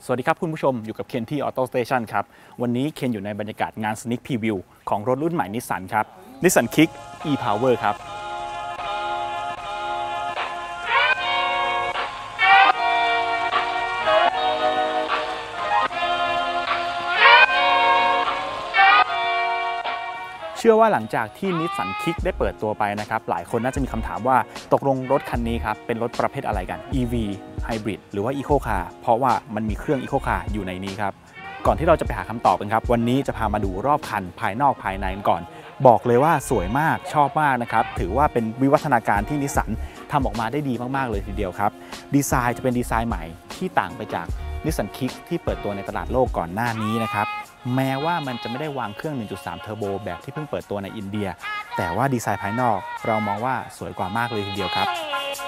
สวัสดีครับคุณผู้ชมอยู่กับเคนที่ Auto Station ครับวันนี้เคนอยู่ในบรรยากาศงาน Sneak Preview ของรถรุ่นใหม่ Nissan ครับ Nissan Kick e-Power ครับเชื่อว่าหลังจากที่ Nissan Kick ได้เปิดตัวไปนะครับหลายคนน่าจะมีคำถามว่าตกลงรถคันนี้ครับเป็นรถประเภทอะไรกัน EV Hybrid หรือว่า Eco Car เพราะว่ามันมีเครื่อง Eco Car อยู่ในนี้ครับก่อนที่เราจะไปหาคำตอบกันครับวันนี้จะพามาดูรอบคันภายนอกภายในกันก่อนบอกเลยว่าสวยมากชอบมากนะครับถือว่าเป็นวิวัฒนาการที่นิสสันทำออกมาได้ดีมากๆเลยทีเดียวครับดีไซน์จะเป็นดีไซน์ใหม่ที่ต่างไปจาก Nissan Kick ที่เปิดตัวในตลาดโลกก่อนหน้านี้นะครับแม้ว่ามันจะไม่ได้วางเครื่อง 1.3 เทอร์โบแบบที่เพิ่งเปิดตัวในอินเดียแต่ว่าดีไซน์ภายนอกเรามองว่าสวยกว่ามากเลยทีเดียวครับ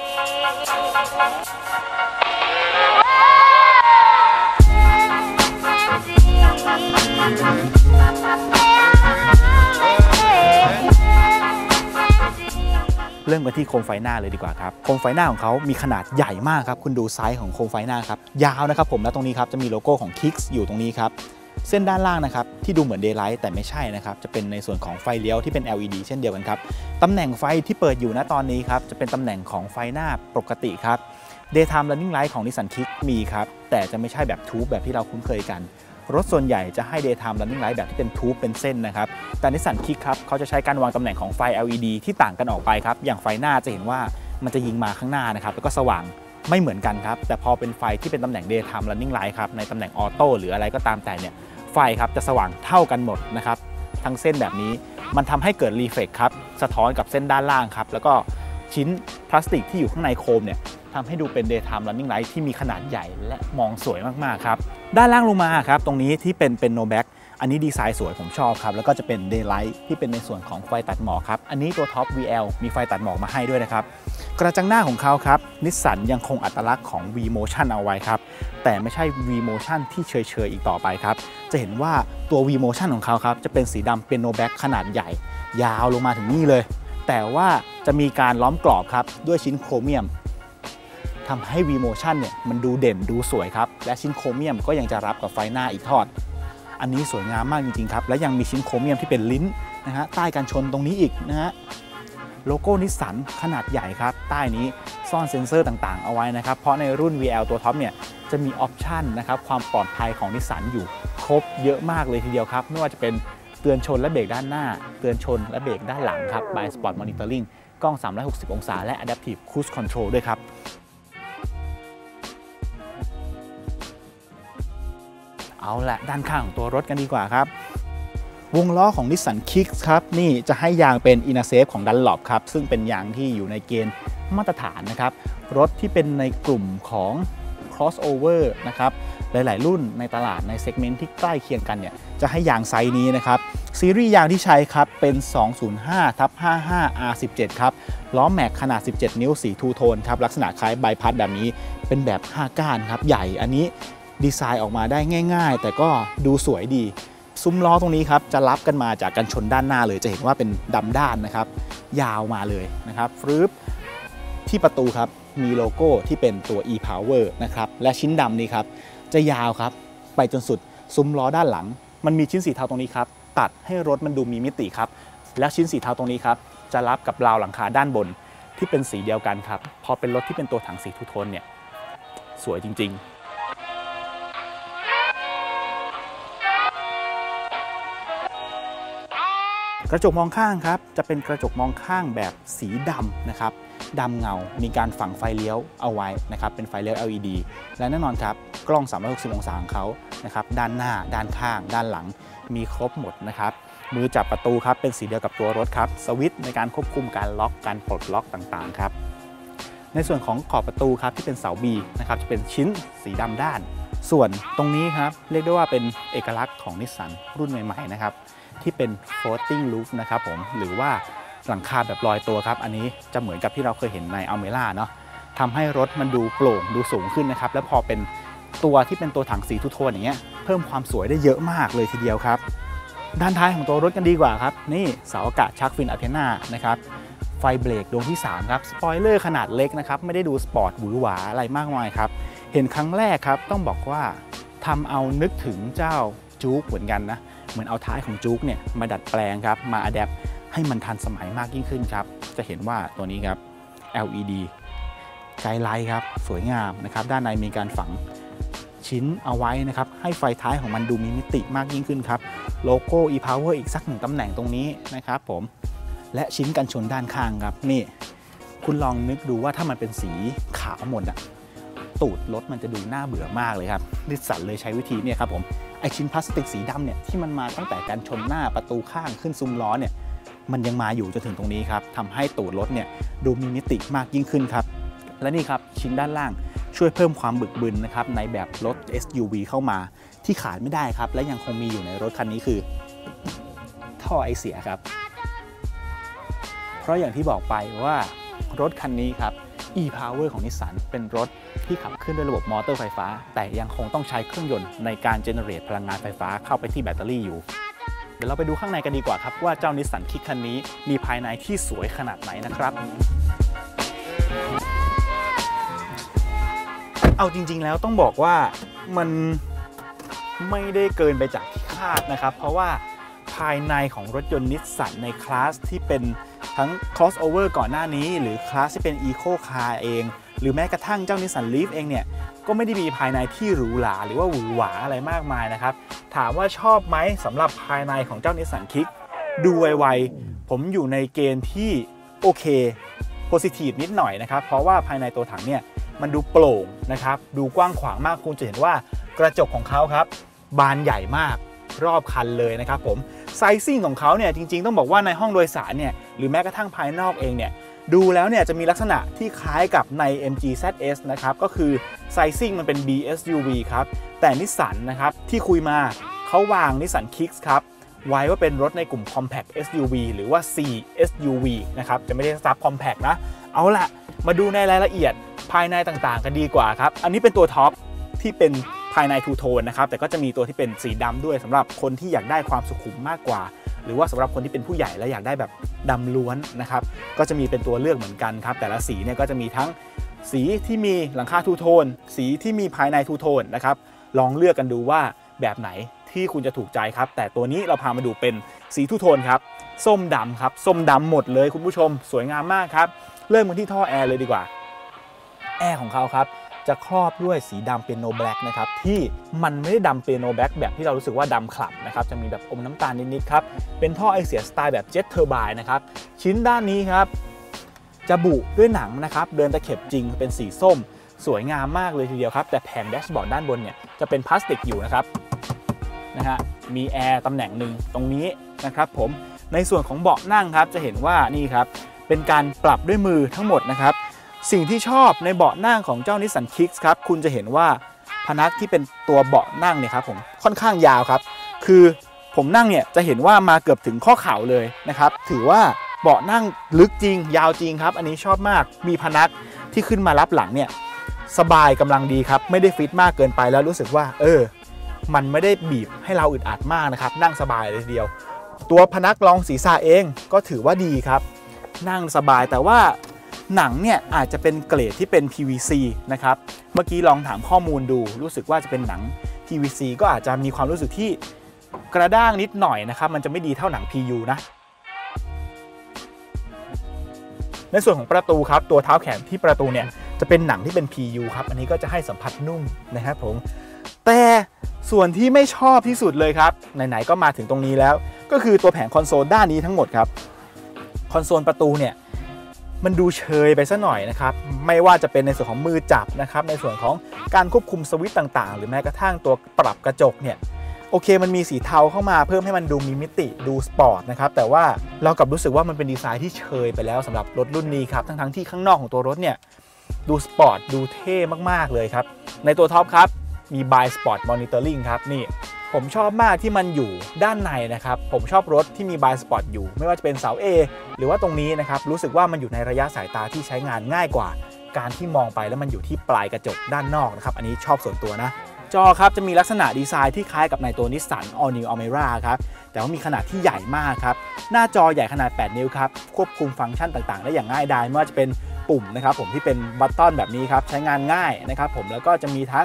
เริ่มกันที่โคมไฟหน้าเลยดีกว่าครับโคมไฟหน้าของเขามีขนาดใหญ่มากครับคุณดูไซส์ของโคมไฟหน้าครับยาวนะครับผมและตรงนี้ครับจะมีโลโก้ของ Kicks อยู่ตรงนี้ครับเส้นด้านล่างนะครับที่ดูเหมือน Daylight แต่ไม่ใช่นะครับจะเป็นในส่วนของไฟเลี้ยวที่เป็น LED เช่นเดียวกันครับตำแหน่งไฟที่เปิดอยู่ณตอนนี้ครับจะเป็นตำแหน่งของไฟหน้าปกติครับ Daytime Running Light ของ Nissan Kick มีครับแต่จะไม่ใช่แบบทูบแบบที่เราคุ้นเคยกันรถส่วนใหญ่จะให้ Daytime Running Light แบบที่เป็นทูบเป็นเส้นนะครับแต่ Nissan Kick ครับเขาจะใช้การวางตำแหน่งของไฟ LED ที่ต่างกันออกไปครับอย่างไฟหน้าจะเห็นว่ามันจะยิงมาข้างหน้านะครับแล้วก็สว่างไม่เหมือนกันครับแต่พอเป็นไฟที่เป็นตำแหน่ง Daytime Running Light ครับในตำแหน่งออโต้หรืออะไรก็ตามแต่เนี่ยไฟครับจะสว่างเท่ากันหมดนะครับทั้งเส้นแบบนี้มันทำให้เกิดรีเฟล็กครับสะท้อนกับเส้นด้านล่างครับแล้วก็ชิ้นพลาสติกที่อยู่ข้างในโคมเนี่ยทำให้ดูเป็น Daytime Running Light ที่มีขนาดใหญ่และมองสวยมากๆครับด้านล่างลงมาครับตรงนี้ที่เป็น No Back อันนี้ดีไซน์สวยผมชอบครับแล้วก็จะเป็น Daylight ที่เป็นในส่วนของไฟตัดหมอกครับอันนี้ตัวท็อป VL มีไฟตัดหมอกมาให้ด้วยนะครับกระจังหน้าของเขาครับนิสสันยังคงอัตลักษณ์ของ V Motion เอาไว้ครับแต่ไม่ใช่ V Motion ที่เฉยๆอีกต่อไปครับจะเห็นว่าตัว V Motion ของเขาครับจะเป็นสีดำเป็น No Back ขนาดใหญ่ยาวลงมาถึงนี่เลยแต่ว่าจะมีการล้อมกรอบครับด้วยชิ้นโครเมียมทำให้ V Motion เนี่ยมันดูเด่นดูสวยครับและชิ้นโครเมียมก็ยังจะรับกับไฟหน้าอีกทอดอันนี้สวยงามมากจริงๆครับและยังมีชิ้นโครเมียมที่เป็นลิ้นนะฮะใต้กันชนตรงนี้อีกนะฮะโลโก้นิสสันขนาดใหญ่ครับใต้นี้ซ่อนเซ็นเซอร์ต่างๆเอาไว้นะครับเพราะในรุ่น VL ตัวท็อปเนี่ยจะมีออปชันนะครับความปลอดภัยของนิสสันอยู่ครบเยอะมากเลยทีเดียวครับไม่ว่าจะเป็นเตือนชนและเบรกด้านหน้าเตือนชนและเบรกด้านหลังครับ by Spot Monitoring กล้อง360องศาและ Adaptive Cruise Control ด้วยครับเอาละด้านข้างของตัวรถกันดีกว่าครับวงล้อของ Nissan Kicks ครับนี่จะให้ยางเป็น Inasafe ของ Dunlop ครับซึ่งเป็นยางที่อยู่ในเกณฑ์มาตรฐานนะครับรถที่เป็นในกลุ่มของ crossover นะครับหลายๆรุ่นในตลาดในเซกเมนต์ที่ใกล้เคียงกันเนี่ยจะให้ยางไซส์นี้นะครับซีรีส์ยางที่ใช้ครับเป็น 205/55 R17 ครับล้อแม็กขนาด 17 นิ้วสีทูโทนครับลักษณะคล้ายใบพัดแบบนี้เป็นแบบ5ก้านครับใหญ่อันนี้ดีไซน์ออกมาได้ง่ายๆแต่ก็ดูสวยดีซุ้มล้อตรงนี้ครับจะรับกันมาจากกันชนด้านหน้าเลยจะเห็นว่าเป็นดำด้านนะครับยาวมาเลยนะครับฟรึบที่ประตูครับมีโลโก้ที่เป็นตัว e-Power นะครับและชิ้นดำนี้ครับจะยาวครับไปจนสุดซุ้มล้อด้านหลังมันมีชิ้นสีเทาตรงนี้ครับตัดให้รถมันดูมีมิติครับและชิ้นสีเทาตรงนี้ครับจะรับกับราวหลังคาด้านบนที่เป็นสีเดียวกันครับพอเป็นรถที่เป็นตัวถังสีทูโทนเนี่ยสวยจริงๆกระจกมองข้างครับจะเป็นกระจกมองข้างแบบสีดำนะครับดำเงามีการฝังไฟเลี้ยวเอาไว้นะครับเป็นไฟเลี้ยว LED และแน่นอนครับกล้อง360องศาของเขานะครับด้านหน้าด้านข้างด้านหลังมีครบหมดนะครับมือจับประตูครับเป็นสีเดียวกับตัวรถครับสวิตช์ในการควบคุมการล็อกการปลดล็อกต่างๆครับในส่วนของขอบประตูครับที่เป็นเสา B นะครับจะเป็นชิ้นสีดำด้านส่วนตรงนี้ครับเรียกได้ว่าเป็นเอกลักษณ์ของนิสสันรุ่นใหม่ๆนะครับที่เป็น floating roof นะครับผมหรือว่าหลังคาแบบลอยตัวครับอันนี้จะเหมือนกับที่เราเคยเห็นใน Almera เนาะทำให้รถมันดูโปร่งดูสูงขึ้นนะครับและพอเป็นตัวที่เป็นตัวถังสีทูโทนอย่างเงี้ยเพิ่มความสวยได้เยอะมากเลยทีเดียวครับด้านท้ายของตัวรถกันดีกว่าครับนี่เสาอากาศชักฟินอะเทนานะครับไฟเบรกดวงที่3ครับสปอยเลอร์ขนาดเล็กนะครับไม่ได้ดูสปอร์ตหวือหวาอะไรมากมายครับเห็นครั้งแรกครับต้องบอกว่าทำเอานึกถึงเจ้าจู๊กเหมือนกันนะเหมือนเอาท้ายของจู๊กเนี่ยมาดัดแปลงครับมาอัดแอปให้มันทันสมัยมากยิ่งขึ้นครับจะเห็นว่าตัวนี้ครับ LED ไกด์ไลท์ครับสวยงามนะครับด้านในมีการฝังชิ้นเอาไว้นะครับให้ไฟท้ายของมันดูมีมิติมากยิ่งขึ้นครับโลโก้ e-power อีกสัก1ตำแหน่งตรงนี้นะครับผมและชิ้นกันชนด้านข้างครับนี่คุณลองนึกดูว่าถ้ามันเป็นสีขาวหมดอะตูดรถมันจะดูน่าเบื่อมากเลยครับนิสสันเลยใช้วิธีเนี่ยครับผมไอชิ้นพลาสติกสีดำเนี่ยที่มันมาตั้งแต่การชนหน้าประตูข้างขึ้นซุ้มล้อเนี่ยมันยังมาอยู่จนถึงตรงนี้ครับทำให้ตูดรถเนี่ยดูมีมิติมากยิ่งขึ้นครับและนี่ครับชิ้นด้านล่างช่วยเพิ่มความบึกบึนนะครับในแบบรถ SUV เข้ามาที่ขาดไม่ได้ครับและยังคงมีอยู่ในรถคันนี้คือท่อไอเสียครับเพราะอย่างที่บอกไปว่ารถคันนี้ครับ e-power ของนิสสันเป็นรถที่ขับเคลื่อนด้วยระบบมอเตอร์ไฟฟ้าแต่ยังคงต้องใช้เครื่องยนต์ในการเจเนเรตพลังงานไฟฟ้าเข้าไปที่แบตเตอรี่อยู่เดี๋ยวเราไปดูข้างในกันดีกว่าครับว่าเจ้านิสสันคิกคันนี้มีภายในที่สวยขนาดไหนนะครับเอาจริงๆแล้วต้องบอกว่ามันไม่ได้เกินไปจากที่คาดนะครับเพราะว่าภายในของรถยนต์นิสสันในคลาสที่เป็นทั้ง crossover ก่อนหน้านี้หรือคลาสที่เป็น eco car เองหรือแม้กระทั่งเจ้า Nissan Leaf เองเนี่ยก็ไม่ได้มีภายในที่หรูหราหรือว่าหวือหวาอะไรมากมายนะครับถามว่าชอบไหมสำหรับภายในของเจ้า Nissan Kick ดูไวๆผมอยู่ในเกณฑ์ที่โอเค positive นิดหน่อยนะครับเพราะว่าภายในตัวถังเนี่ยมันดูโปร่งนะครับดูกว้างขวางมากคุณจะเห็นว่ากระจกของเขาครับบานใหญ่มากรอบคันเลยนะครับผมไซซิ่งของเขาเนี่ยจริงๆต้องบอกว่าในห้องโดยสารเนี่ยหรือแม้กระทั่งภายนอกเองเนี่ยดูแล้วเนี่ยจะมีลักษณะที่คล้ายกับใน MG ZS นะครับก็คือไซซิ่งมันเป็น BSUV ครับแต่นิสสันนะครับที่คุยมาเขาวางนิสสัน Kicks ครับไว้ว่าเป็นรถในกลุ่ม Compact SUV หรือว่า CSUV นะครับจะไม่ได้ซับ Compact นะเอาล่ะมาดูในรายละเอียดภายในต่างๆกันดีกว่าครับอันนี้เป็นตัวท็อปที่เป็นภายในทูโทนนะครับแต่ก็จะมีตัวที่เป็นสีดำด้วยสำหรับคนที่อยากได้ความสุขุมมากกว่าหรือว่าสำหรับคนที่เป็นผู้ใหญ่และอยากได้แบบดำล้วนนะครับก็จะมีเป็นตัวเลือกเหมือนกันครับแต่ละสีเนี่ยก็จะมีทั้งสีที่มีหลังคาทูโทนสีที่มีภายในทูโทนนะครับลองเลือกกันดูว่าแบบไหนที่คุณจะถูกใจครับแต่ตัวนี้เราพามาดูเป็นสีทูโทนครับส้มดำครับส้มดำหมดเลยคุณผู้ชมสวยงามมากครับเริ่มกันที่ท่อแอร์เลยดีกว่าแอร์ของเขาครับจะครอบด้วยสีดำเปียโนแบล็กนะครับที่มันไม่ได้ดำเปียโนแบล็กแบบที่เรารู้สึกว่าดำขลับนะครับจะมีแบบอมน้ำตาลนิดๆครับเป็นท่อไอเสียสไตล์แบบเจ็ตเทอร์ไบน์นะครับชิ้นด้านนี้ครับจะบุด้วยหนังนะครับเดินตะเข็บจริงเป็นสีส้มสวยงามมากเลยทีเดียวครับแต่แผงแดชบอร์ดด้านบนเนี่ยจะเป็นพลาสติกอยู่นะครับมีแอร์ตำแหน่งหนึ่งตรงนี้นะครับผมในส่วนของเบาะนั่งครับจะเห็นว่านี่ครับเป็นการปรับด้วยมือทั้งหมดนะครับสิ่งที่ชอบในเบาะนั่งของเจ้า Nissan Kicks ครับคุณจะเห็นว่าพนักที่เป็นตัวเบาะนั่งเนี่ยครับผมค่อนข้างยาวครับคือผมนั่งเนี่ยจะเห็นว่ามาเกือบถึงข้อเข่าเลยนะครับถือว่าเบาะนั่งลึกจริงยาวจริงครับอันนี้ชอบมากมีพนักที่ขึ้นมารับหลังเนี่ยสบายกำลังดีครับไม่ได้ฟิตมากเกินไปแล้วรู้สึกว่ามันไม่ได้บีบให้เราอึดอัดมากนะครับนั่งสบายเลยทีเดียวตัวพนักรองศีรษะเองก็ถือว่าดีครับนั่งสบายแต่ว่าหนังเนี่ยอาจจะเป็นเกรดที่เป็น PVC นะครับเมื่อกี้ลองถามข้อมูลดูรู้สึกว่าจะเป็นหนัง PVC ก็อาจจะมีความรู้สึกที่กระด้างนิดหน่อยนะครับมันจะไม่ดีเท่าหนัง PU นะในส่วนของประตูครับตัวเท้าแขนที่ประตูเนี่ยจะเป็นหนังที่เป็น PU ครับอันนี้ก็จะให้สัมผัสนุ่มนะครับผมแต่ส่วนที่ไม่ชอบที่สุดเลยครับไหนๆก็มาถึงตรงนี้แล้วก็คือตัวแผงคอนโซลด้านนี้ทั้งหมดครับคอนโซลประตูเนี่ยมันดูเชยไปซะหน่อยนะครับไม่ว่าจะเป็นในส่วนของมือจับนะครับในส่วนของการควบคุมสวิตช์ต่างๆหรือแม้กระทั่งตัวปรับกระจกเนี่ยโอเคมันมีสีเทาเข้ามาเพิ่มให้มันดูมีมิติดูสปอร์ตนะครับแต่ว่าเรากลับรู้สึกว่ามันเป็นดีไซน์ที่เชยไปแล้วสำหรับรถรุ่นนี้ครับทั้งที่ข้างนอกของตัวรถเนี่ยดูสปอร์ตดูเท่มากๆเลยครับในตัวท็อปครับมี Bi Sport Monitoring ครับนี่ผมชอบมากที่มันอยู่ด้านในนะครับผมชอบรถที่มี Bi Sport อยู่ไม่ว่าจะเป็นเสา A หรือว่าตรงนี้นะครับรู้สึกว่ามันอยู่ในระยะสายตาที่ใช้งานง่ายกว่าการที่มองไปแล้วมันอยู่ที่ปลายกระจกด้านนอกนะครับอันนี้ชอบส่วนตัวนะจอครับจะมีลักษณะดีไซน์ที่คล้ายกับในตัว Nissan All New Almera ครับแต่ว่ามีขนาดที่ใหญ่มากครับหน้าจอใหญ่ขนาด8นิ้วครับควบคุมฟังก์ชันต่างๆได้อย่างง่ายดายไม่ว่าจะเป็นปุ่มนะครับผมที่เป็นบัตตอนแบบนี้ครับใช้งานง่ายนะครับผมแล้วก็จะมีทั้ง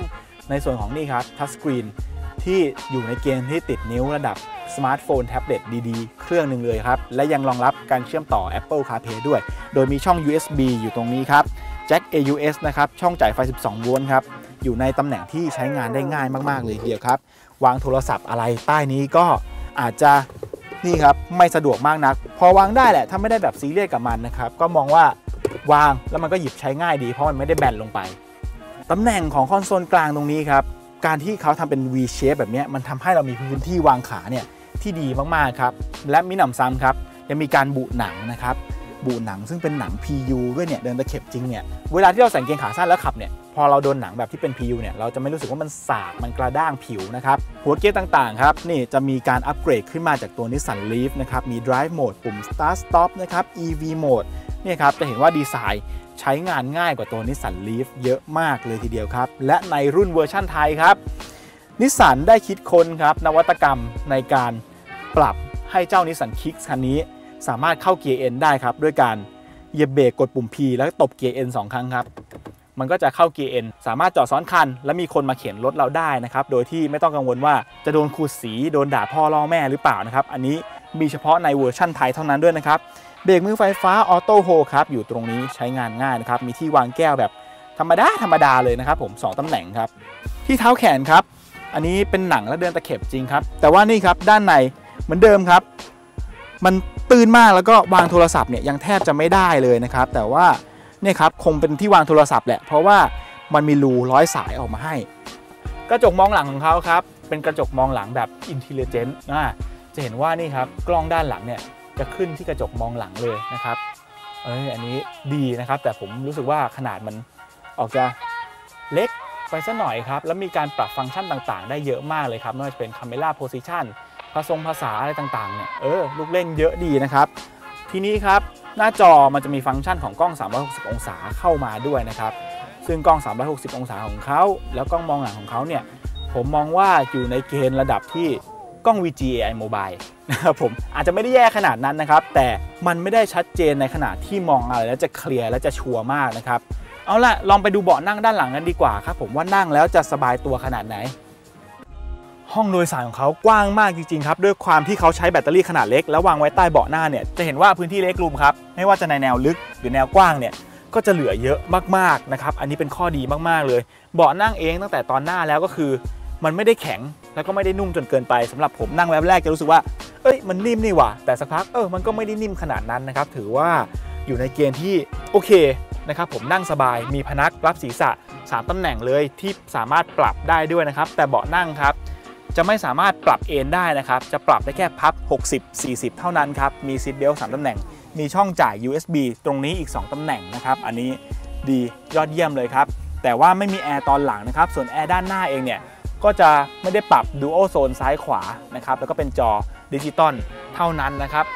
ในส่วนของนี่ครับทัชสกรีนที่อยู่ในเกณฑ์ที่ติดนิ้วระดับสมาร์ทโฟนแท็บเล็ตดีๆเครื่องหนึ่งเลยครับและยังรองรับการเชื่อมต่อ Apple CarPlay ด้วยโดยมีช่อง USB อยู่ตรงนี้ครับแจ็ค AUX นะครับช่องจ่ายไฟ12โวลต์ครับอยู่ในตำแหน่งที่ใช้งานได้ง่ายมากๆเลยทีเดียวครับวางโทรศัพท์อะไรใต้นี้ก็อาจจะนี่ครับไม่สะดวกมากนักพอวางได้แหละถ้าไม่ได้แบบซีเรียสกับมันนะครับก็มองว่าวางแล้วมันก็หยิบใช้ง่ายดีเพราะมันไม่ได้แบนลงไปตำแหน่งของคอนโซลกลางตรงนี้ครับการที่เขาทำเป็น V shape แบบนี้มันทำให้เรามีพื้นที่วางขาเนี่ยที่ดีมากๆครับและมิหนำซ้ำครับยังมีการบุหนังนะครับบุหนังซึ่งเป็นหนัง PU ด้วยเนี่ยเดินตะเข็บจริงเนี่ยเวลาที่เราใส่กางเกงขาสั้นแล้วขับเนี่ยพอเราโดนหนังแบบที่เป็น PU เนี่ยเราจะไม่รู้สึกว่ามันสากมันกระด้างผิวนะครับหัวเกียร์ต่างๆครับนี่จะมีการอัปเกรดขึ้นมาจากตัว Nissan Leaf นะครับมี Drive Mode ปุ่ม Start Stop นะครับ EV Mode เนี่ยครับจะเห็นว่าดีไซน์ใช้งานง่ายกว่าตัว Nissan Leaf เยอะมากเลยทีเดียวครับและในรุ่นเวอร์ชั่นไทยครับนิสสันได้คิดค้นครับนวัตกรรมในการปรับให้เจ้า Nissan Kicks คันนี้สามารถเข้าเกียร์ N ได้ครับด้วยการเหยียบเบรกกดปุ่ม P แล้วตบเกียร์ N 2 ครั้งครับมันก็จะเข้าเกียร์ N สามารถจอดซ้อนคันและมีคนมาเข็นรถเราได้นะครับโดยที่ไม่ต้องกังวลว่าจะโดนขูดสีโดนด่าพ่อล่อแม่หรือเปล่านะครับอันนี้มีเฉพาะในเวอร์ชั่นไทยเท่านั้นด้วยนะครับเบรกมือไฟฟ้าออโต้โฮครับอยู่ตรงนี้ใช้งานง่ายนะครับมีที่วางแก้วแบบธรรมดาเลยนะครับผม2ตำแหน่งครับที่เท้าแขนครับอันนี้เป็นหนังและเดินตะเข็บจริงครับแต่ว่านี่ครับด้านในเหมือนเดิมครับมันตื้นมากแล้วก็วางโทรศัพท์เนี่ยยังแทบจะไม่ได้เลยนะครับแต่ว่าเนี่ยครับคงเป็นที่วางโทรศัพท์แหละเพราะว่ามันมีรูร้อยสายออกมาให้กระจกมองหลังของเขาครับเป็นกระจกมองหลังแบบอินเทลเจนต์จะเห็นว่านี่ครับกล้องด้านหลังเนี่ยจะขึ้นที่กระจกมองหลังเลยนะครับอันนี้ดีนะครับแต่ผมรู้สึกว่าขนาดมันออกจะเล็กไปสักหน่อยครับแล้วมีการปรับฟังก์ชันต่างๆได้เยอะมากเลยครับไม่ว่าจะเป็น Camera Position ภาษาอะไรต่างๆเนี่ยลูกเล่นเยอะดีนะครับทีนี้ครับหน้าจอมันจะมีฟังก์ชันของกล้อง360องศาเข้ามาด้วยนะครับซึ่งกล้อง360องศาของเขาแล้วกล้องมองหลังของเขาเนี่ยผมมองว่าอยู่ในเกณฑ์ระดับที่กล้อง VGA Mobile นะครับผมอาจจะไม่ได้แย่ขนาดนั้นนะครับแต่มันไม่ได้ชัดเจนในขนาดที่มองอะไรแล้วจะเคลียร์และจะชัวร์มากนะครับเอาล่ะลองไปดูเบาะนั่งด้านหลังกันดีกว่าครับผมว่านั่งแล้วจะสบายตัวขนาดไหนห้องโดยสารของเขากว้างมากจริงๆครับด้วยความที่เขาใช้แบตเตอรี่ขนาดเล็กแล้ววางไว้ใต้เบาะหน้าเนี่ยจะเห็นว่าพื้นที่เล็กรูมครับไม่ว่าจะในแนวลึกหรือแนวกว้างเนี่ยก็จะเหลือเยอะมากๆนะครับอันนี้เป็นข้อดีมากๆเลยเบาะนั่งเองตั้งแต่ตอนหน้าแล้วก็คือมันไม่ได้แข็งแล้วก็ไม่ได้นุ่มจนเกินไปสำหรับผมนั่งแรกจะรู้สึกว่ามันนิ่มนี่หว่าแต่สักพักมันก็ไม่ได้นิ่มขนาดนั้นนะครับถือว่าอยู่ในเกณฑ์ที่โอเคนะครับผมนั่งสบายมีพนักรับศีรษะ3ตำแหน่งเลยที่สามารถปรับได้ด้วยนะครับแต่เบาะนั่งครับจะไม่สามารถปรับเอนได้นะครับจะปรับได้แค่พับ60-40เท่านั้นครับมีซีทเบลต์3ตำแหน่งมีช่องจ่าย USB ตรงนี้อีก2ตำแหน่งนะครับอันนี้ดียอดเยี่ยมเลยครับแต่ว่าไม่มีแอร์ตอนหลังนะครับส่วนแอร์ด้านหน้าเองเนี่ยก็จะไม่ได้ปรับ Dual Zone ซ้ายขวานะครับแล้วก็เป็นจอดิจิตอลเท่านั้นนะครับ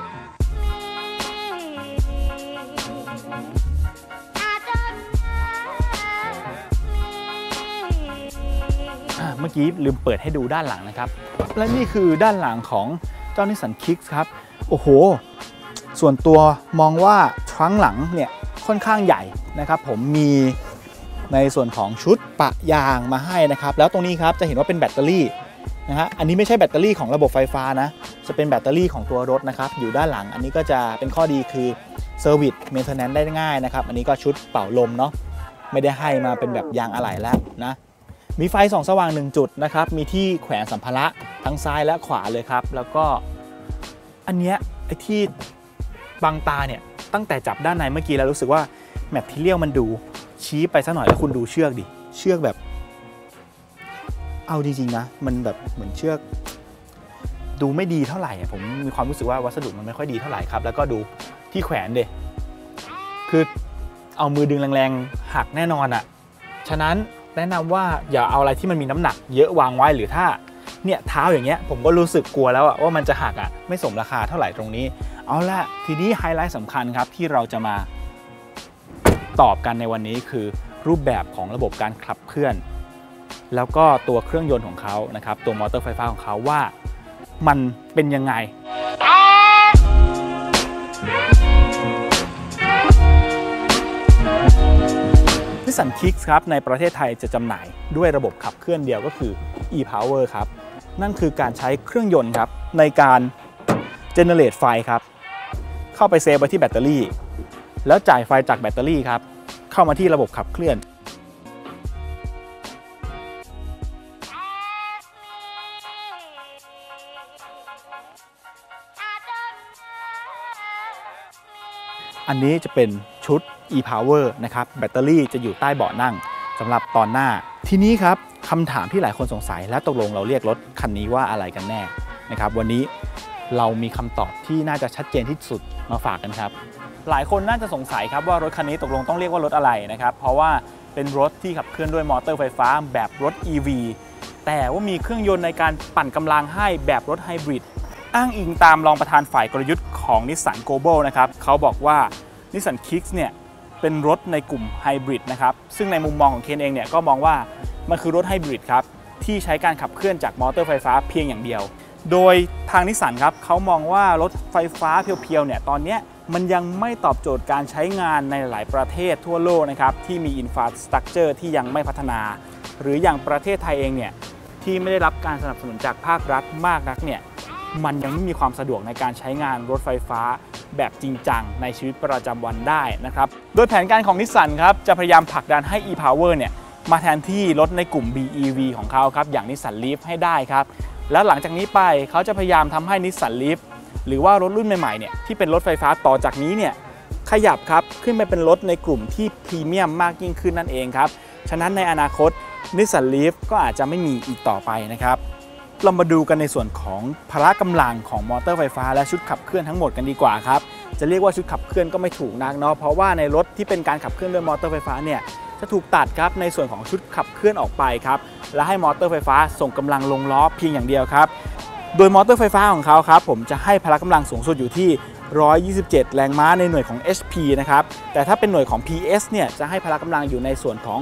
เมื่อกี้ลืมเปิดให้ดูด้านหลังนะครับและนี่คือด้านหลังของเจ้า Nissan Kicks ครับโอ้โหส่วนตัวมองว่าทรังก์หลังเนี่ยค่อนข้างใหญ่นะครับผมมีในส่วนของชุดปะยางมาให้นะครับแล้วตรงนี้ครับจะเห็นว่าเป็นแบตเตอรี่นะฮะอันนี้ไม่ใช่แบตเตอรี่ของระบบไฟฟ้านะจะเป็นแบตเตอรี่ของตัวรถนะครับอยู่ด้านหลังอันนี้ก็จะเป็นข้อดีคือเซอร์วิสเมนเทนแนนซ์ได้ง่ายนะครับอันนี้ก็ชุดเป่าลมเนาะไม่ได้ให้มาเป็นแบบยางอะไหล่แล้วนะมีไฟส่องสว่าง1จุดนะครับมีที่แขวนสัมภาระทั้งซ้ายและขวาเลยครับแล้วก็อันเนี้ยไอ้ที่บังตาเนี่ยตั้งแต่จับด้านในเมื่อกี้แล้วรู้สึกว่าแมททีเรียลมันดูชี้ไปสักหน่อยแล้วคุณดูเชือกดิเชือกแบบเอาจริงๆนะมันแบบเหมือนเชือกดูไม่ดีเท่าไหร่ผมมีความรู้สึกว่าวัสดุมันไม่ค่อยดีเท่าไหร่ครับแล้วก็ดูที่แขวนเดคือเอามือดึงแรงๆหักแน่นอนอ่ะฉะนั้นแนะนำว่าอย่าเอาอะไรที่มันมีน้ำหนักเยอะวางไว้หรือถ้าเนี่ยเท้าอย่างเงี้ยผมก็รู้สึกกลัวแล้วว่ามันจะหักไม่สมราคาเท่าไหร่ตรงนี้เอาละทีนี้ไฮไลท์สำคัญครับที่เราจะมาตอบกันในวันนี้คือรูปแบบของระบบการขับเคลื่อนแล้วก็ตัวเครื่องยนต์ของเขานะครับตัวมอเตอร์ไฟฟ้าของเขาว่ามันเป็นยังไง Nissan Kicks ครับในประเทศไทยจะจำหน่ายด้วยระบบขับเคลื่อนเดียวก็คือ e-power ครับนั่นคือการใช้เครื่องยนต์ครับในการ generate ไฟครับเข้าไปเซฟไว้ที่แบตเตอรี่แล้วจ่ายไฟจากแบตเตอรี่ครับเข้ามาที่ระบบขับเคลื่อนอันนี้จะเป็นชุด e-power นะครับแบตเตอรี่จะอยู่ใต้เบาะนั่งสำหรับตอนหน้าทีนี้ครับคำถามที่หลายคนสงสัยและตกลงเราเรียกรถคันนี้ว่าอะไรกันแน่นะครับวันนี้เรามีคำตอบที่น่าจะชัดเจนที่สุดมาฝากกันครับหลายคนน่าจะสงสัยครับว่ารถคันนี้ตกลงต้องเรียกว่ารถอะไรนะครับเพราะว่าเป็นรถที่ขับเคลื่อนด้วยมอเตอร์ไฟฟ้าแบบรถ EV แต่ว่ามีเครื่องยนต์ในการปั่นกำลังให้แบบรถไฮบริดอ้างอิงตามรองประธานฝ่ายกลยุทธ์ของ Nissan Global นะครับเขาบอกว่า Nissan Kicks เนี่ยเป็นรถในกลุ่มไฮบริดนะครับซึ่งในมุมมองของเคนเองเนี่ยก็มองว่ามันคือรถไฮบริดครับที่ใช้การขับเคลื่อนจากมอเตอร์ไฟฟ้าเพียงอย่างเดียวโดยทางนิสสันครับเขามองว่ารถไฟฟ้าเพียวๆเนี่ยตอนนี้มันยังไม่ตอบโจทย์การใช้งานในหลายประเทศทั่วโลกนะครับที่มีอินฟราสตรัคเจอร์ที่ยังไม่พัฒนาหรืออย่างประเทศไทยเองเนี่ยที่ไม่ได้รับการสนับสนุนจากภาครัฐมากนักเนี่ยมันยังไม่มีความสะดวกในการใช้งานรถไฟฟ้าแบบจริงจังในชีวิตประจำวันได้นะครับโดยแผนการของนิสสันครับจะพยายามผลักดันให้ e-power เนี่ยมาแทนที่รถในกลุ่ม BEV ของเขาครับอย่าง Nissan Leaf ให้ได้ครับแล้วหลังจากนี้ไปเขาจะพยายามทำให้ Nissan Leaf หรือว่ารถรุ่นใหม่ๆเนี่ยที่เป็นรถไฟฟ้าต่อจากนี้เนี่ยขยับครับขึ้นไปเป็นรถในกลุ่มที่พรีเมียมมากยิ่งขึ้นนั่นเองครับฉะนั้นในอนาคต Nissan Leaf ก็อาจจะไม่มีอีกต่อไปนะครับเรามาดูกันในส่วนของพละกำลังของมอเตอร์ไฟฟ้าและชุดขับเคลื่อนทั้งหมดกันดีกว่าครับจะเรียกว่าชุดขับเคลื่อนก็ไม่ถูกนักเนาะเพราะว่าในรถที่เป็นการขับเคลื่อนด้วยมอเตอร์ไฟฟ้าเนี่ยจะถูกตัดครับในส่วนของชุดขับเคลื่อนออกไปครับและให้มอเตอร์ไฟฟ้าส่งกำลังลงล้อเพียงอย่างเดียวครับโดยมอเตอร์ไฟฟ้าของเขาครับผมจะให้พละกำลังสูงสุดอยู่ที่127แรงม้าในหน่วยของ HP นะครับแต่ถ้าเป็นหน่วยของ PS เนี่ยจะให้พละกำลังอยู่ในส่วนของ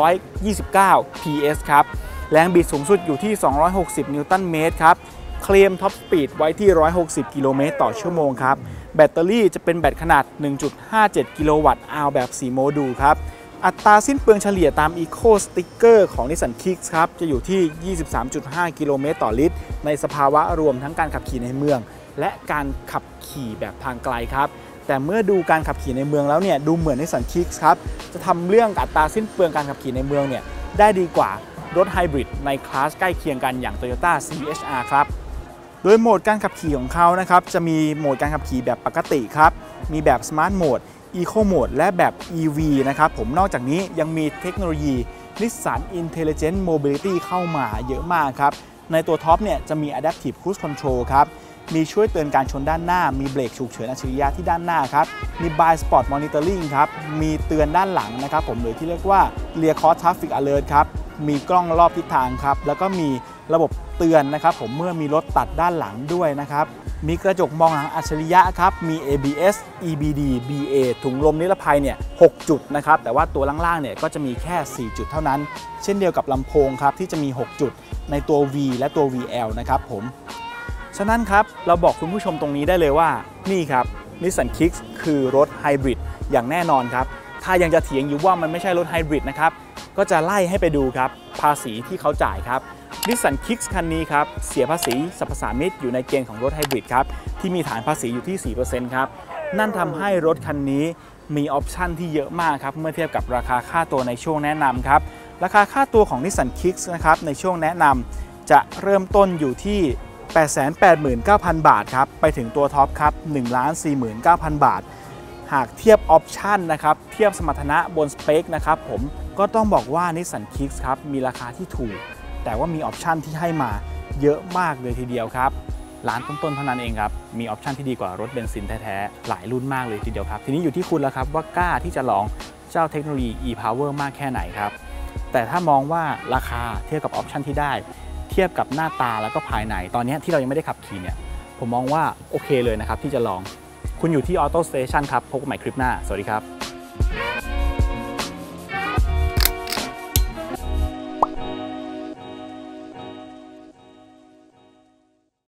129 PS ครับแรงบิดสูงสุดอยู่ที่260นิวตันเมตรครับเคลมท็อปสปีดไว้ที่160กิโลเมตรต่อชั่วโมงครับแบตเตอรี่จะเป็นแบตขนาด 1.57 กิโลวัตต์อาวแบบ4โมดูลครับอัตราสิ้นเปลืองเฉลี่ยตาม Eco Sticker ของ Nissan Kicks ครับจะอยู่ที่ 23.5 กิโลเมตรต่อลิตรในสภาวะรวมทั้งการขับขี่ในเมืองและการขับขี่แบบทางไกลครับแต่เมื่อดูการขับขี่ในเมืองแล้วเนี่ยดูเหมือน Nissan Kicks ครับจะทำเรื่องอัตราสิ้นเปลืองการขับขี่ในเมืองเนี่ยได้ดีกว่ารถไฮบริดในคลาสใกล้เคียงกันอย่าง Toyota CHR ครับโดยโหมดการขับขี่ของเขานะครับจะมีโหมดการขับขี่แบบปกติครับมีแบบ Smart Mode Eco Mode และแบบ EV นะครับผมนอกจากนี้ยังมีเทคโนโลยี Nissan Intelligent Mobility เข้ามาเยอะมากครับในตัวท็อปเนี่ยจะมี Adaptive Cruise Control ครับมีช่วยเตือนการชนด้านหน้ามีเบรกฉุกเฉินอัจฉริยะที่ด้านหน้าครับมี Blind Spot Monitoring ครับมีเตือนด้านหลังนะครับผมหรือที่เรียกว่า Rear Cross Traffic Alert ครับมีกล้องรอบทิศทางครับแล้วก็มีระบบเตือนนะครับผมเมื่อมีรถตัดด้านหลังด้วยนะครับมีกระจกมองหลังอัจฉริยะครับมี ABS EBD BA ถุงลมนิรภัยเนี่ย6จุดนะครับแต่ว่าตัวล่างๆเนี่ยก็จะมีแค่4จุดเท่านั้นเช่นเดียวกับลำโพงครับที่จะมี6จุดในตัว V และตัว VL นะครับผมฉะนั้นครับเราบอกคุณผู้ชมตรงนี้ได้เลยว่านี่ครับ Nissan Kicks คือรถไฮบริดอย่างแน่นอนครับถ้ายังจะเถียงอยู่ว่ามันไม่ใช่รถไฮบริดนะครับก็จะไล่ให้ไปดูครับภาษีที่เขาจ่ายครับ Nissan Kicks คันนี้ครับเสียภาษีสรรพสามิตอยู่ในเกณฑ์ของรถไฮบริดครับที่มีฐานภาษีอยู่ที่ 4% ครับนั่นทำให้รถคันนี้มีออปชันที่เยอะมากครับเมื่อเทียบกับราคาค่าตัวในช่วงแนะนำครับราคาค่าตัวของ Nissan Kicks นะครับในช่วงแนะนำจะเริ่มต้นอยู่ที่ 889,000 บาทครับไปถึงตัวท็อปครับ 1,49,000 บาทหากเทียบออปชันนะครับเทียบสมรรถนะบนสเปคนะครับผมก็ต้องบอกว่า Nissan Kicks ครับมีราคาที่ถูกแต่ว่ามีออปชันที่ให้มาเยอะมากเลยทีเดียวครับล้านต้นๆเท่านั้นเองครับมีออปชันที่ดีกว่ารถเบนซินแท้ๆหลายรุ่นมากเลยทีเดียวครับทีนี้อยู่ที่คุณแล้วครับว่ากล้าที่จะลองเจ้าเทคโนโลยี e-power มากแค่ไหนครับแต่ถ้ามองว่าราคาเทียบกับออปชันที่ได้เทียบกับหน้าตาแล้วก็ภายในตอนนี้ที่เรายังไม่ได้ขับขี่เนี่ยผมมองว่าโอเคเลยนะครับที่จะลองคุณอยู่ที่ Auto Station ครับพบกันใหม่คลิปหน้าสวัสดีครับ